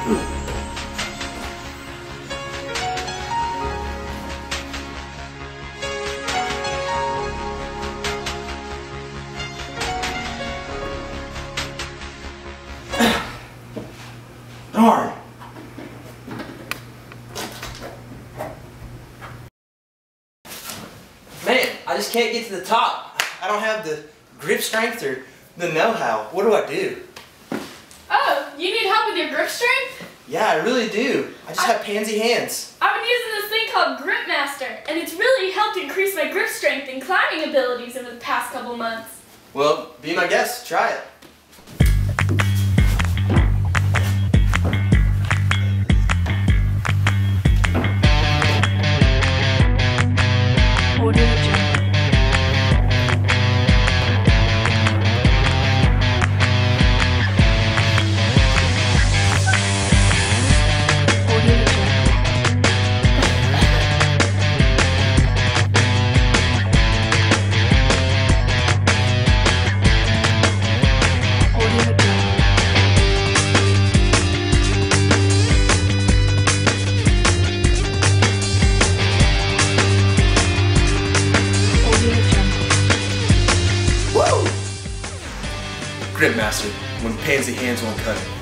Darn. Man, I just can't get to the top. I don't have the grip strength or the know-how. What do I do? Oh, you need help with your grip strength? Yeah, I really do. I just have pansy hands. I've been using this thing called Grip Master, and it's really helped increase my grip strength and climbing abilities over the past couple months. Well, be my guest. Try it. Grip Master, when pansy hands won't cut it.